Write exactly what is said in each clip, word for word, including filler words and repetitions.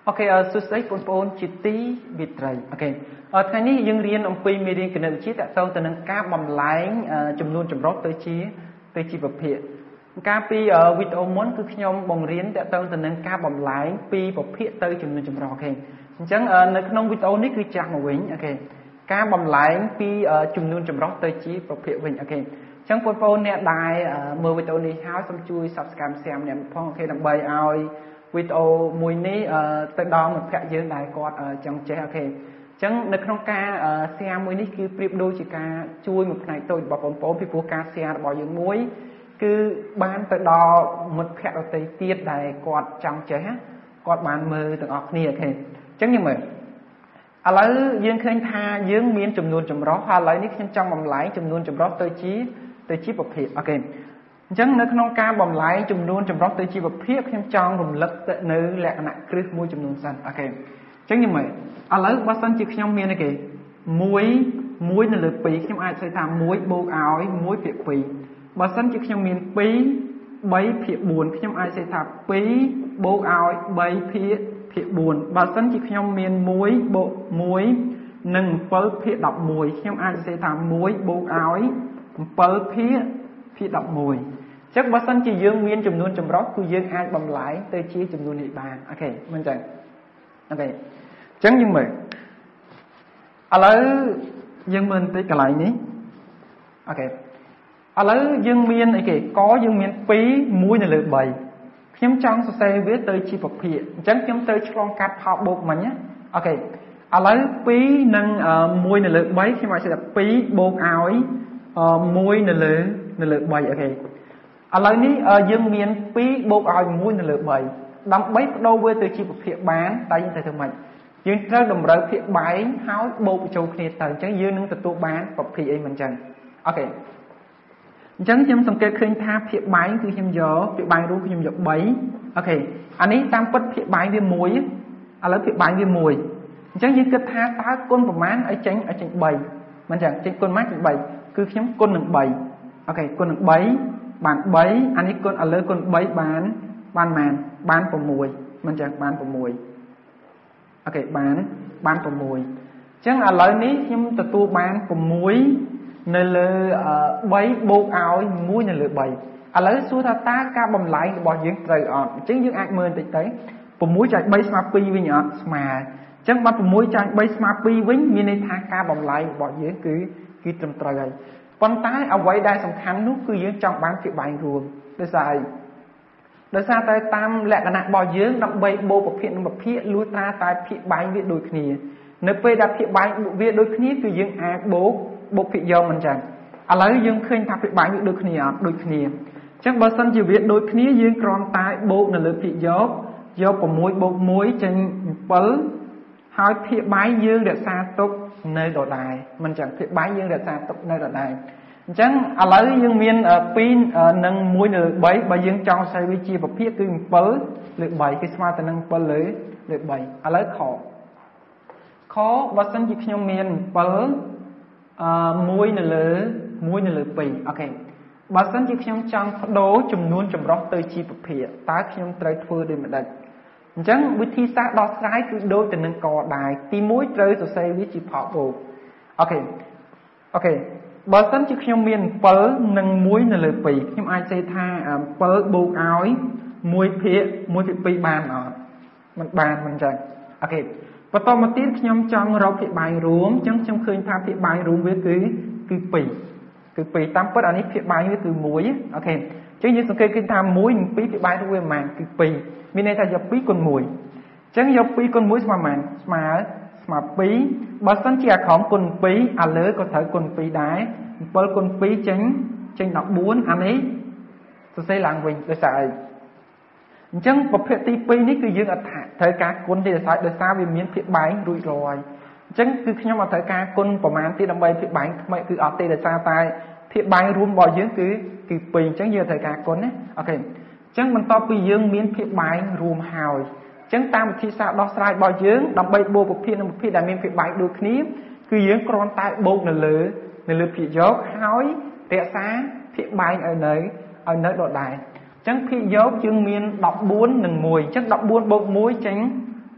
Ok, số giấy phone phone chỉ tí vịt rồi. Ok, ởថ្ងៃនេះយើងរៀនអំពីមេរៀនគណិតវិទ្យាតាក់ទងទៅនឹងការបំលែងចំនួនចម្រុះទៅជាទៅជាប្រភេទការពីវីដេអូមុនគឺខ្ញុំបង្រៀនតាក់ទងទៅនឹងការបំលែងពីប្រភេទទៅចំនួនចម្រុះអូខេអញ្ចឹងនៅក្នុងវីដេអូនេះគឺចាស់មកវិញអូខេការបំលែងពីចំនួនចម្រុះទៅជាប្រភេទវិញអូខេអញ្ចឹងបងប្អូនអ្នកដែលមើលវីដេអូនេះហើយសូមជួយ Subscribe Share ម្នាក់ផងអូខេដើម្បីឲ្យវីដេអូមួយនេះទៅដល់មិត្តភក្តិយើងដែលគាត់ចង់ចេះអូខេអញ្ចឹងនៅក្នុងការ share មួយនេះគឺប្រៀបដូចជាការជួយមួយផ្នែកតូចរបស់បងប្អូនពីព្រោះការ share របស់យើងមួយគឺបានទៅដល់មិត្តភក្តិដទៃទៀតដែលគាត់ចង់ចេះគាត់បានមើលទាំងអស់គ្នាអូខេអញ្ចឹងយើងមើលឥឡូវយើងឃើញថាយើងមានចំនួនចម្រុះហើយឥឡូវនេះខ្ញុំចង់បំលែងចំនួនចម្រុះទៅជាទៅជាប្រភេទអូខេអញ្ចឹងនៅក្នុងការបំលែងចំនួនចម្រុះទៅជាប្រភេទខ្ញុំចង់រំលឹកទៅនៅលក្ខណៈគ្រឹះមួយចំនួនសិនអូខេអញ្ចឹងយើងមើលឥឡូវបើសិនជាខ្ញុំមានអីគេមួយមួយនៅលើពីរខ្ញុំអាចសេថាមួយបូកឲ្យមួយភាគពីរបើសិនជាខ្ញុំមានពីរ បីភាគបួនខ្ញុំអាចសេថាពីរបូកឲ្យបីភាគភាគបួនបើសិនជាខ្ញុំមានមួយបូកមួយនិងbảyភាគដប់មួយខ្ញុំអាចសេថាមួយបូកឲ្យbảyភាគភាគដប់មួយអញ្ចឹងបើសិនជាយើងមានចំនួនចម្រុះគឺយើងអាចបំលែងទៅជាចំនួននេះបានអូខេមិនអញ្ចឹងអូខេអញ្ចឹងយើងមើលឥឡូវយើងមើលបន្តិចកន្លែងនេះអូខេឥឡូវយើងមានអីគេកយើងមានពីរ មួយនៅលើបីខ្ញុំចង់សរសេរវាទៅជាប្រភេទអញ្ចឹងខ្ញុំទៅឆ្លងកាត់ផលបូកមិញណាអូខេឥឡូវពីរនិងមួយនៅលើបីខ្ញុំអាចសេថាពីរបូកឲ្យមួយនៅលើនៅលើបីអូខេឥឡូវនេះយើងមានពីរបូកឲ្យមួយនៅលើបីដើម្បីបដូរវាទៅជាប្រភេទបានតែយើងត្រូវធ្វើម៉េចយើងត្រូវតម្រូវភាគបែងហើយបូកបញ្ចូលគ្នាទៅអញ្ចឹងយើងនឹងទទួលបានប្រភេទអីមិនអញ្ចឹងអូខេអញ្ចឹងខ្ញុំសង្កេតឃើញថាភាគបែងគឺខ្ញុំយកភាគបែងរួមខ្ញុំយកបីអូខេអានេះតាមពិតភាគបែងវាមួយឥឡូវភាគបែងវាមួយអញ្ចឹងយើងគិតថាតើគុណប្រមាណឲ្យចេញឲ្យចេញបីមិនអញ្ចឹងចេញគុណម៉ាចេញបីគឺខ្ញុំគុណនឹងបីអូខេគុណនឹងបីបានបីអានេះគុណឥឡូវគុណបីបានបានម៉ានបាន៦មិនអញ្ចឹងបាន6អូខេបានបាន6អញ្ចឹងឥឡូវនេះខ្ញុំទទួលបាន6នៅលើបីបូកឲ្យមួយនៅលើបីឥឡូវសួរថាតើការបំលែងរបស់យើងត្រូវអត់អញ្ចឹងយើងអាចមើលបន្តិចទៅ6ចែកបីស្មើពីរវិញអត់ស្មើអញ្ចឹងបាត់6ចែកបីស្មើពីរវិញមានន័យថាការបំលែងរបស់យើងគឺគឺត្រឹមត្រូវហើយប៉ុន្តែអ្វីដែលសំខាន់នោះគឺយើងចង់បានភាគបែងរួមដោយសារអីដោយសារតែតាមលក្ខណៈរបស់យើងដើម្បីបូកប្រភេទនិងប្រភេទលុះត្រាតែភាគបែងវាដូចគ្នានៅពេលដែលភាគបែងវាដូចគ្នាគឺយើងអាចបូកបូកភាគយកមិនចឹងឥឡូវយើងឃើញថាភាគបែងវាដូចគ្នាអត់ដូចគ្នាអញ្ចឹងបើសិនជាវាដូចគ្នាយើងគ្រាន់តែបូកនៅលើភាគយកយក6បូកមួយចេញbảyហើយភាគបែងយើងរក្សាទុកនៅដដែលមិនចឹងភាគបែងយើងរក្សាទុកនៅដដែលអញ្ចឹងឥឡូវយើងមានពីរនិងមួយនៅលើបីបើយើងចង់សរសេរវាជាប្រភេទគឺbảyលើបីគឺស្មើទៅនឹងbảyលើលើបីឥឡូវខខបើសិនជាខ្ញុំមានbảyអឺមួយនៅលើមួយនៅលើពីរអូខេបើសិនជាខ្ញុំចង់បដូរចំនួនចម្រុះទៅជាប្រភេទតើខ្ញុំត្រូវធ្វើដូចម្ដេចអញ្ចឹងវិធីសាស្ត្រដោះស្រាយគឺដូចទៅនឹងកដែរទីមួយត្រូវសរសេរវាជាផលបូកអូខេអូខេបើសិនជាខ្ញុំមានbảyនិងមួយនៅលើពីរខ្ញុំអាចសេថាbảyបូកឲ្យមួយភាគមួយភាគពីរបានអត់មិនបានមិនអញ្ចឹងអូខេបន្តមកទៀតខ្ញុំចង់រកភាគបែងរួមអញ្ចឹងខ្ញុំឃើញថាភាគបែងរួមវាគឺគឺពីរគឺពីរតាមពិតអានេះភាគបែងវាគឺមួយអូខេអញ្ចឹងយើងសង្កេតឃើញថាមួយនិងពីរភាគបែងរួមវាប៉ុន្មានគឺពីរមានន័យថាយកពីរគុណមួយអញ្ចឹងយកពីរគុណមួយស្មើប៉ុន្មានស្មើស្មើពីរបើសិនជាអាក្រោមគុណពីរអាលើក៏ត្រូវគុណពីរដែរbảyគុណពីរចេញចេញដប់បួនអានេះសរសេរឡើងវិញដោយសារអីអញ្ចឹងប្រភេទទីពីរនេះគឺយើងអត់ថាត្រូវការគុណទេដោយសារដោយសារវាមានភាគបែងរួចរាល់អញ្ចឹងគឺខ្ញុំអត់ត្រូវការគុណប្រមាណទៀតដើម្បីភាគបែងថ្មីគឺអត់ទេដោយសារតែភាគបែងរួមរបស់យើងគឺគឺពីរអញ្ចឹងយើងត្រូវការគុណណាអូខេអញ្ចឹងបន្ទាប់ពីយើងមានភាគបែងរួមហើយអញ្ចឹងតាមវិធីសាស្ត្រដោះស្រាយរបស់យើងដើម្បីបូកប្រភេទនិងប្រភេទដែលមានភាគបែងដូចគ្នាគឺយើងគ្រាន់តែបូកនៅលើនៅលើភាគយកហើយរក្សាភាគបែងឲ្យនៅឲ្យនៅដដែលអញ្ចឹងភាគយកយើងមានដប់បួននិងមួយអញ្ចឹងដប់បួនបូកមួយចេញ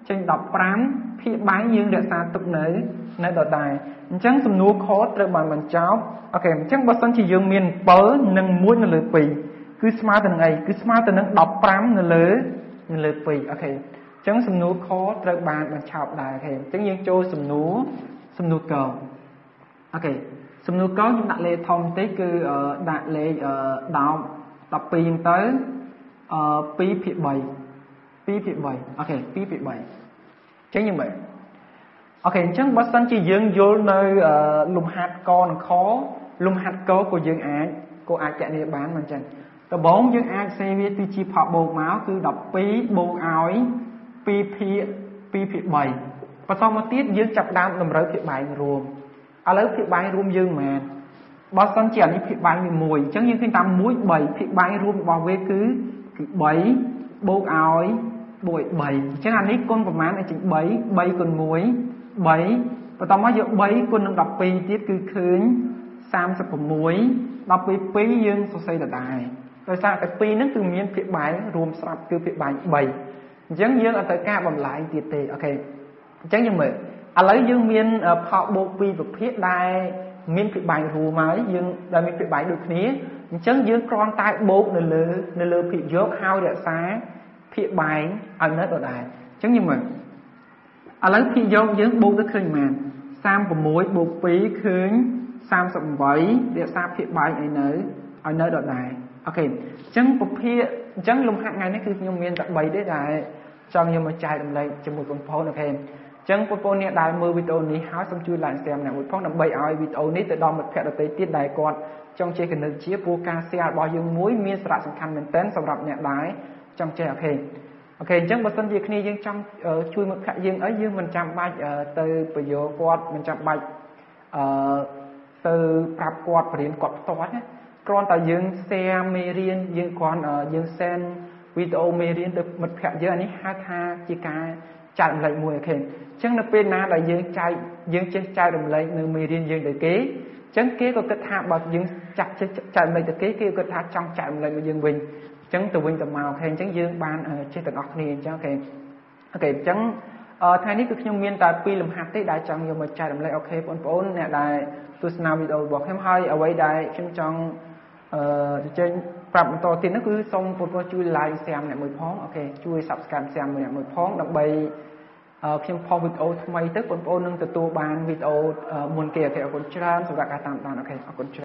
trên đọc pram phía bái dương để xa tục nấy nơi đợt đài chẳng sầm nua khó trở bàn bàn cháu ok chẳng bao sân chỉ dương miền bớ nâng muối nâng lửa pì cứ smart từ ngày cứ smart từ nâng đọc pram nâng lửa nâng lửa pì ok chẳng sầm nua khó trở bàn bàn cháu đài ok chẳng dương trôi sầm nua sầm nua cầu ok sầm nua có chúng đặt lệ thông tí cứ đặt lệ đào đọc pì tới pi phía bảy pi phía bảy ok pi phía bảy chẳng như vậy ok chẳng bớt sân chỉ dương vô nơi lùng hạt con khó lùng hạt có của dương ác của ác chạy địa bán mà chẳng tờ bốn dương ác xe viết tuy chi phọ bột máu cứ đọc pi bột áo pi phía pi phía bảy và sau một tiết dương chập đam nằm rơi phía bảy rùm à lấy phía bảy rùm dương mà bớt sân chỉ là phía bảy mùi chẳng như khi ta muối bảy phía bảy rùm bảo vệ cứ bảy bột áo bội bảy chẳng hạn ní con của má này chỉ bảy bảy con muối bảy và tao nói giờ bảy con đọc pi tiết cứ khơi sam sập của muối đọc pi pi dương số xây là đại rồi sao cái pi nó từ miền phía bảy rùm sập từ phía bảy bảy chẳng dương ở tới ca bằng lại tiệt tệ ok chẳng như vậy à lấy dương miền họ bộ pi và phía đại miền phía bảy rùm ấy dương đại miền phía bảy được ní chẳng dương con tai bộ nè lơ nè lơ phía dốt hao để xá phía bảy ở nơi đó đại chẳng như vậy à lấy phía dốt dương bộ tới khơi màn sam của muối bộ pi khơi sam sập bảy để xa phía bảy ấy nơi ở nơi đó đại ok chẳng bộ phía chẳng lùng hạng ngày nóคือnhung miền tại bảy đấy đại trong nhưng mà trai đầm lấy cho một con phố ok chẳng con phố này đại mưa video này háo xong chui lại xem này một phong đầm bảy ai video này từ đó một phe tới tiết đại con trong chơi cái nơi chia vô ca xe bao nhiêu muối miên sạ sẵn khăn mình tên sầm rập nhẹ đái trong chơi ok ok chẳng bao sân việc này dương trong chui một khại dương ở dương mình chạm bạch từ bây giờ quạt mình chạm bạch từ cặp quạt và đến quạt to nhé con tại dương xe mê riêng dương con dương sen video mê riêng được một khại dương này hai tha chỉ cả chạm lại mùi ok chẳng là bên na là dương trai dương chơi trai đồng lấy nơi mê riêng dương để kế chẳng kế có kết hạ bật dương chặt chạy mình từ kế kia kết hạ trong chạy lại mà dương bình chẳng từ bình từ màu khen chẳng dương ban trên tầng óc này chẳng ok ok chẳng thay ní cứ nhung miên tại pi làm hạt tế đại trong nhưng mà chạy lại ok bốn bốn nè đại tôi nào videoบอกthêm hai ở đây đại trong trong trên pram to tiền nó cứ xong một chui like xem này mười phóng ok chui subscribe xem này mười phóng đặc biệtเพียงพอวิดีโอทำไมตึกคนโอนนึงตัวบานวิดีโอมูลเกียร์เกี่ยวกับคนชราสำหรับการตามตามโอเคขอบคุณ